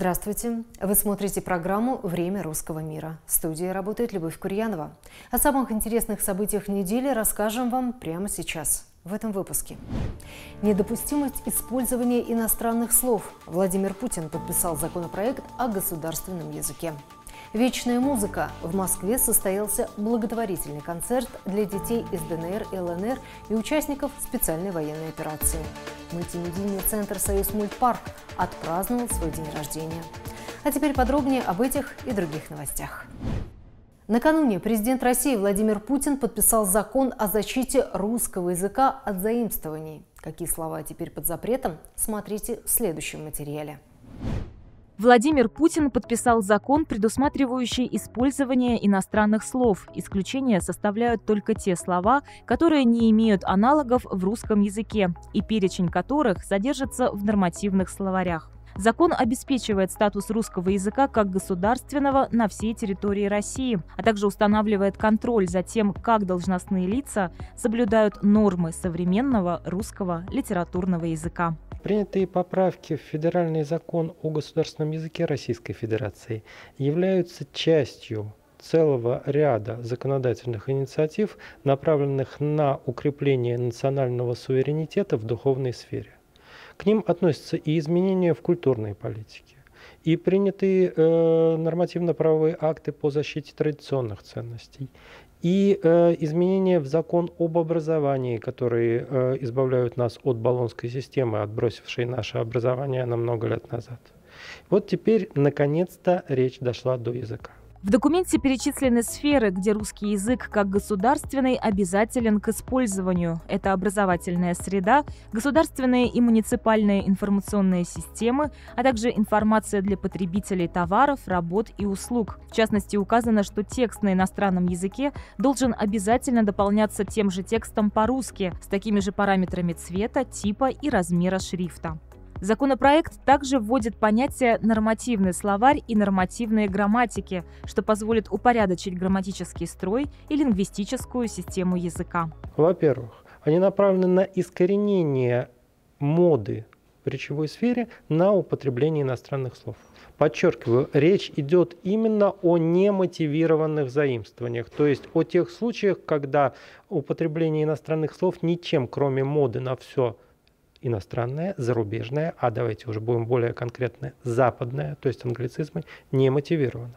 Здравствуйте! Вы смотрите программу «Время русского мира». В студии работает Любовь Курьянова. О самых интересных событиях недели расскажем вам прямо сейчас, в этом выпуске. Недопустимость использования иностранных слов. Владимир Путин подписал законопроект о государственном языке. Вечная музыка. В Москве состоялся благотворительный концерт для детей из ДНР и ЛНР и участников специальной военной операции. Мультимедийный центр «Союз Мультпарк» отпраздновал свой день рождения. А теперь подробнее об этих и других новостях. Накануне президент России Владимир Путин подписал закон о защите русского языка от заимствований. Какие слова теперь под запретом, смотрите в следующем материале. Владимир Путин подписал закон, предусматривающий использование иностранных слов. Исключения составляют только те слова, которые не имеют аналогов в русском языке и перечень которых содержится в нормативных словарях. Закон обеспечивает статус русского языка как государственного на всей территории России, а также устанавливает контроль за тем, как должностные лица соблюдают нормы современного русского литературного языка. Принятые поправки в Федеральный закон о государственном языке Российской Федерации являются частью целого ряда законодательных инициатив, направленных на укрепление национального суверенитета в духовной сфере. К ним относятся и изменения в культурной политике, и принятые нормативно-правовые акты по защите традиционных ценностей, и изменения в закон об образовании, которые избавляют нас от Болонской системы, отбросившей наше образование на много лет назад. Вот теперь, наконец-то, речь дошла до языка. В документе перечислены сферы, где русский язык как государственный обязателен к использованию. Это образовательная среда, государственные и муниципальные информационные системы, а также информация для потребителей товаров, работ и услуг. В частности, указано, что текст на иностранном языке должен обязательно дополняться тем же текстом по-русски, с такими же параметрами цвета, типа и размера шрифта. Законопроект также вводит понятия «нормативный словарь» и «нормативные грамматики», что позволит упорядочить грамматический строй и лингвистическую систему языка. Во-первых, они направлены на искоренение моды в речевой сфере на употребление иностранных слов. Подчеркиваю, речь идет именно о немотивированных заимствованиях, то есть о тех случаях, когда употребление иностранных слов ничем, кроме моды на все иностранное, зарубежное, а давайте уже будем более конкретны, западное, то есть англицизмы, не мотивировано.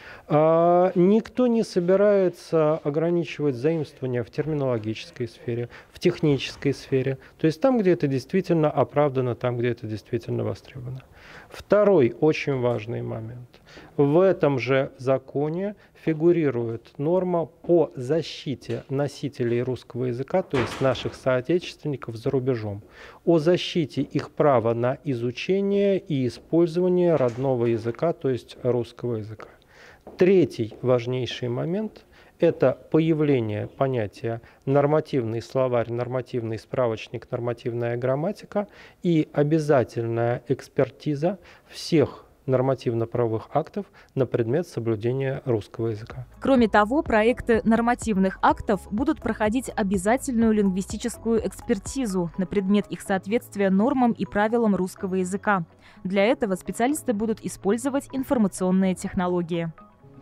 Никто не собирается ограничивать заимствования в терминологической сфере, в технической сфере, то есть там, где это действительно оправдано, там, где это действительно востребовано. Второй очень важный момент. В этом же законе фигурирует норма по защите носителей русского языка, то есть наших соотечественников за рубежом, о защите их права на изучение и использование родного языка, то есть русского языка. Третий важнейший момент – это появление понятия нормативный словарь, нормативный справочник, нормативная грамматика и обязательная экспертиза всех нормативно-правовых актов на предмет соблюдения русского языка. Кроме того, проекты нормативных актов будут проходить обязательную лингвистическую экспертизу на предмет их соответствия нормам и правилам русского языка. Для этого специалисты будут использовать информационные технологии.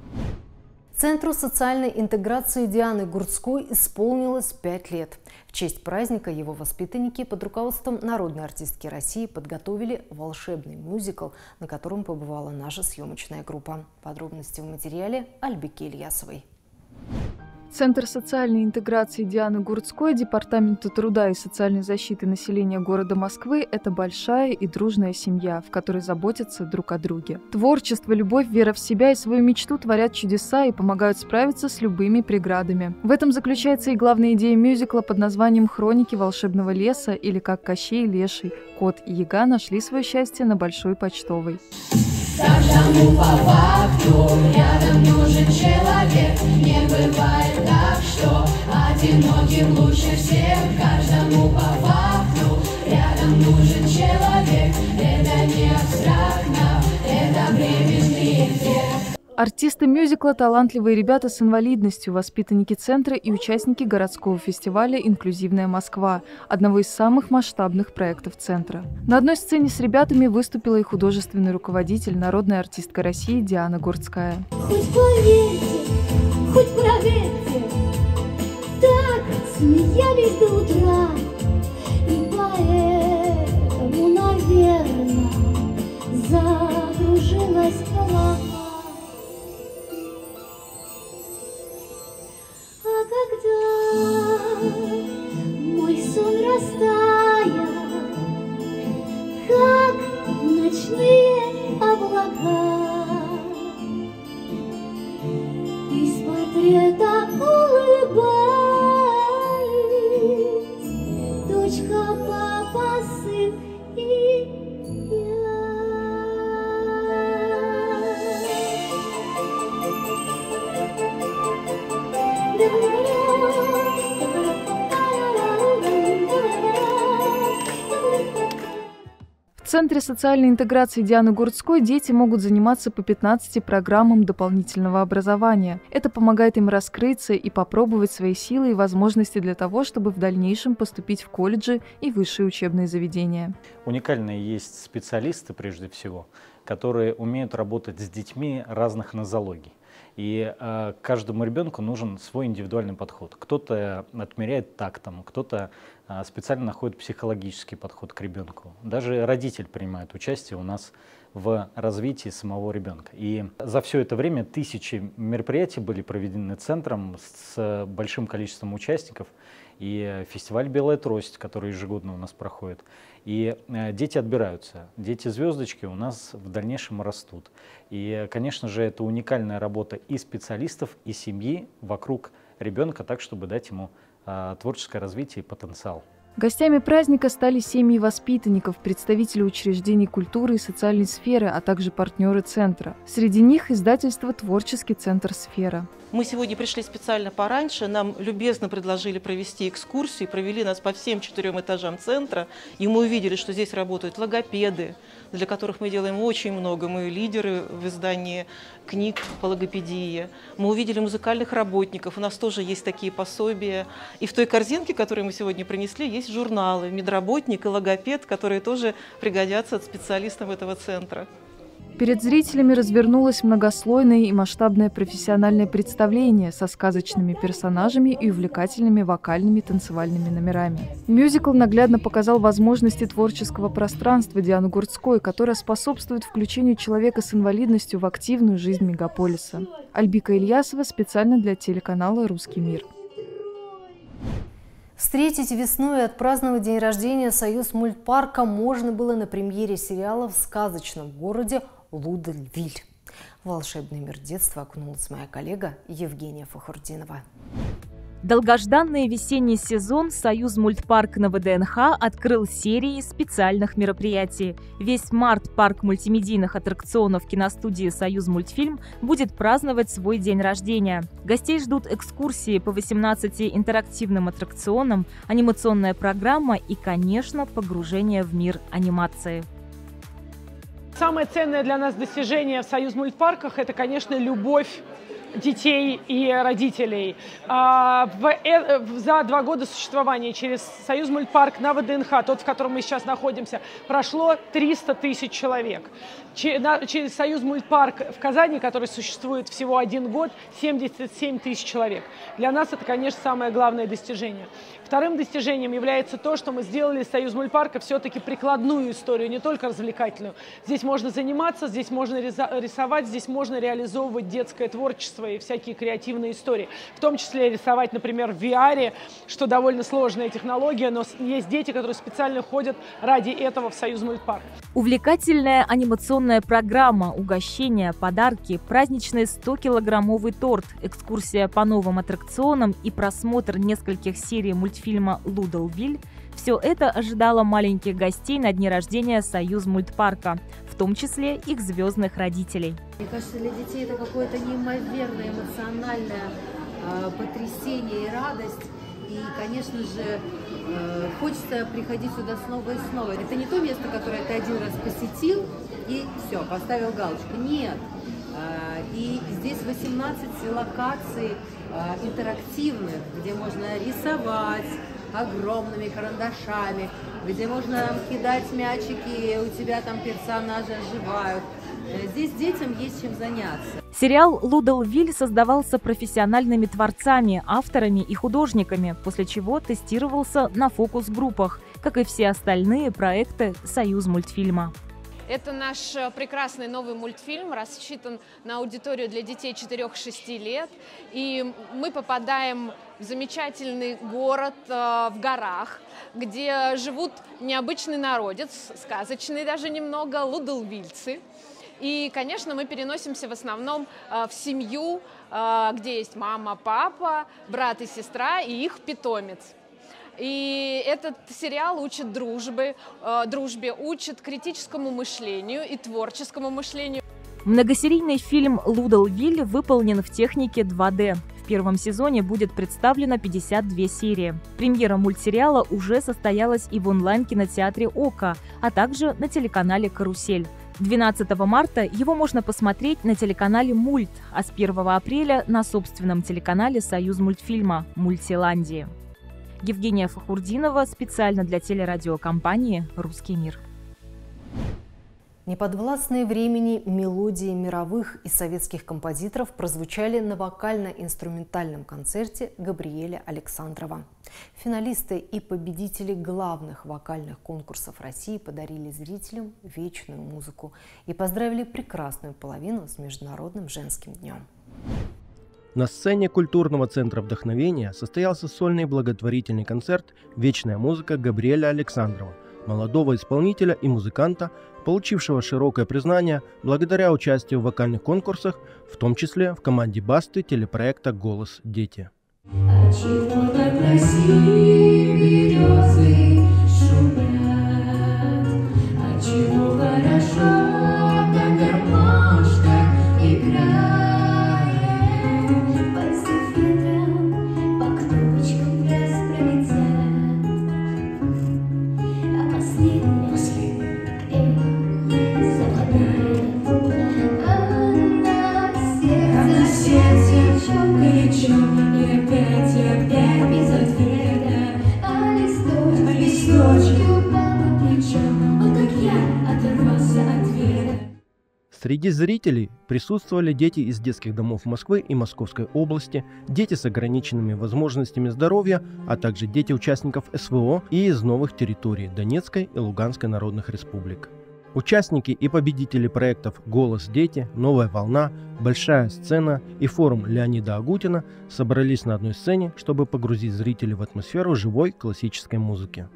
Центру социальной интеграции Дианы Гурцкой исполнилось 5 лет. В честь праздника его воспитанники под руководством народной артистки России подготовили волшебный мюзикл, на котором побывала наша съемочная группа. Подробности в материале Альбики Ильясовой. Центр социальной интеграции Дианы Гурцкой Департамента труда и социальной защиты населения города Москвы – это большая и дружная семья, в которой заботятся друг о друге. Творчество, любовь, вера в себя и свою мечту творят чудеса и помогают справиться с любыми преградами. В этом заключается и главная идея мюзикла под названием «Хроники волшебного леса» или как Кощей и Леший. Кот и Яга нашли свое счастье на Большой Почтовой. Каждому по факту рядом нужен человек. Не бывает так, что одиноким лучше всех. Каждому по факту рядом нужен человек. Это не абстрактно, это привычный эффект. Артисты мюзикла – талантливые ребята с инвалидностью, воспитанники центра и участники городского фестиваля «Инклюзивная Москва», одного из самых масштабных проектов центра. На одной сцене с ребятами выступила и художественный руководитель, народная артистка России Диана Гурцкая. Хоть поверьте, хоть проверьте, так смеялись до утра, и поэтому, наверное, закружилась голова. А когда мой сон растаял, как ночные облака, из портрета улыбались дочка, папа, сын и В Центре социальной интеграции Дианы Гурцкой дети могут заниматься по 15 программам дополнительного образования. Это помогает им раскрыться и попробовать свои силы и возможности для того, чтобы в дальнейшем поступить в колледжи и высшие учебные заведения. Уникальные есть специалисты, прежде всего, которые умеют работать с детьми разных нозологий. И каждому ребенку нужен свой индивидуальный подход. Кто-то отмеряет тактом, кто-то специально находит психологический подход к ребенку. Даже родитель принимает участие у нас в развитии самого ребенка. И за все это время тысячи мероприятий были проведены центром с большим количеством участников. И фестиваль «Белая трость», который ежегодно у нас проходит. И дети отбираются. Дети-звездочки у нас в дальнейшем растут. И, конечно же, это уникальная работа и специалистов, и семьи вокруг ребенка, так, чтобы дать ему творческое развитие и потенциал. Гостями праздника стали семьи воспитанников, представители учреждений культуры и социальной сферы, а также партнеры центра. Среди них издательство «Творческий центр Сфера». Мы сегодня пришли специально пораньше, нам любезно предложили провести экскурсию, провели нас по всем 4 этажам центра, и мы увидели, что здесь работают логопеды, для которых мы делаем очень много. Мы лидеры в издании книг по логопедии. Мы увидели музыкальных работников, у нас тоже есть такие пособия. И в той корзинке, которую мы сегодня принесли, есть журналы «Медработник» и «Логопед», которые тоже пригодятся специалистам этого центра. Перед зрителями развернулось многослойное и масштабное профессиональное представление со сказочными персонажами и увлекательными вокальными танцевальными номерами. Мюзикл наглядно показал возможности творческого пространства Дианы Гурцкой, которое способствует включению человека с инвалидностью в активную жизнь мегаполиса. Альбика Ильясова специально для телеканала «Русский мир». Встретить весной и отпраздновать день рождения Союзмультпарка можно было на премьере сериала в сказочном городе Лудельвиль. В волшебный мир детства окунулась моя коллега Евгения Фахрудинова. Долгожданный весенний сезон Союзмультпарк на ВДНХ открыл серии специальных мероприятий. Весь март парк мультимедийных аттракционов киностудии «Союзмультфильм» будет праздновать свой день рождения. Гостей ждут экскурсии по 18 интерактивным аттракционам, анимационная программа и, конечно, погружение в мир анимации. Самое ценное для нас достижение в Союзмультпарках – это, конечно, любовь детей и родителей. За 2 года существования через Союзмультпарк на ВДНХ, тот, в котором мы сейчас находимся, прошло 300 тысяч человек. Через Союзмультпарк в Казани, который существует всего 1 год, 77 тысяч человек. Для нас это, конечно, самое главное достижение. Вторым достижением является то, что мы сделали из Союзмультпарка все-таки прикладную историю, не только развлекательную. Здесь можно заниматься, здесь можно рисовать, здесь можно реализовывать детское творчество и всякие креативные истории. В том числе рисовать, например, в VR, что довольно сложная технология, но есть дети, которые специально ходят ради этого в Союзмультпарк. Увлекательная анимационная программа, угощения, подарки, праздничный 100-килограммовый торт, экскурсия по новым аттракционам и просмотр нескольких серий мультфильма «Лудельвиль» – все это ожидало маленьких гостей на дне рождения Союзмультпарка, в том числе их звездных родителей. Мне кажется, для детей это какое-то неимоверное эмоциональное потрясение и радость. И, конечно же, хочется приходить сюда снова и снова. Это не то место, которое ты 1 раз посетил и все, поставил галочку. Нет. И здесь 18 локаций интерактивных, где можно рисовать огромными карандашами, где можно кидать мячики, и у тебя там персонажи оживают. Здесь детям есть чем заняться. Сериал «Лудалвиль» создавался профессиональными творцами, авторами и художниками, после чего тестировался на фокус-группах, как и все остальные проекты «Союзмультфильма». Это наш прекрасный новый мультфильм, рассчитан на аудиторию для детей 4-6 лет. И мы попадаем в замечательный город в горах, где живут необычный народец, сказочный даже немного, лудалвильцы. И, конечно, мы переносимся в основном в семью, где есть мама, папа, брат и сестра и их питомец. И этот сериал учит дружбе, учит критическому мышлению и творческому мышлению. Многосерийный фильм «Лудалвиль» выполнен в технике 2D. В первом сезоне будет представлено 52 серии. Премьера мультсериала уже состоялась и в онлайн-кинотеатре «Ока», а также на телеканале «Карусель». 12 марта его можно посмотреть на телеканале «Мульт», а с 1 апреля на собственном телеканале «Союзмультфильма» «Мультиландии». Евгения Фахурдинова специально для телерадиокомпании «Русский мир». Неподвластные времени мелодии мировых и советских композиторов прозвучали на вокально-инструментальном концерте Габриэля Александрова. Финалисты и победители главных вокальных конкурсов России подарили зрителям вечную музыку и поздравили прекрасную половину с Международным женским днем. На сцене культурного центра вдохновения состоялся сольный благотворительный концерт «Вечная музыка» Габриэля Александрова, молодого исполнителя и музыканта, получившего широкое признание благодаря участию в вокальных конкурсах, в том числе в команде Басты телепроекта «Голос дети». А чего так красивые березы шумят, а чего хорошо так гармошка играет. Среди зрителей присутствовали дети из детских домов Москвы и Московской области, дети с ограниченными возможностями здоровья, а также дети участников СВО и из новых территорий Донецкой и Луганской народных республик. Участники и победители проектов «Голос дети», «Новая волна», «Большая сцена» и форум Леонида Агутина собрались на одной сцене, чтобы погрузить зрителей в атмосферу живой классической музыки.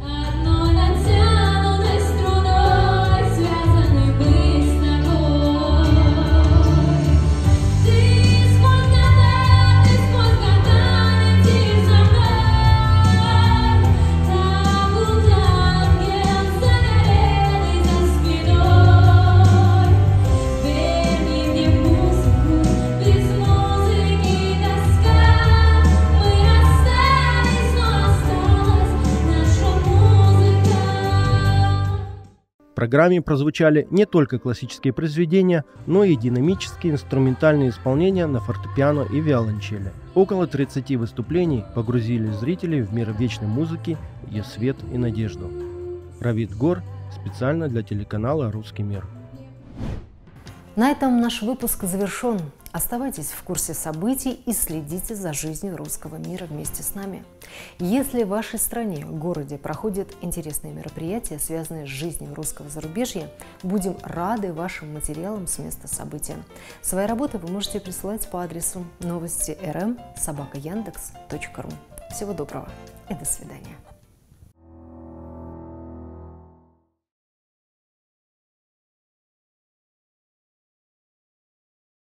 В программе прозвучали не только классические произведения, но и динамические инструментальные исполнения на фортепиано и виолончели. Около 30 выступлений погрузили зрителей в мир вечной музыки, ее свет и надежду. Равид Гор специально для телеканала «Русский мир». На этом наш выпуск завершен. Оставайтесь в курсе событий и следите за жизнью русского мира вместе с нами. Если в вашей стране, городе проходят интересные мероприятия, связанные с жизнью русского зарубежья, будем рады вашим материалам с места события. Свои работы вы можете присылать по адресу новости.rm@yandex.ru. Всего доброго и до свидания.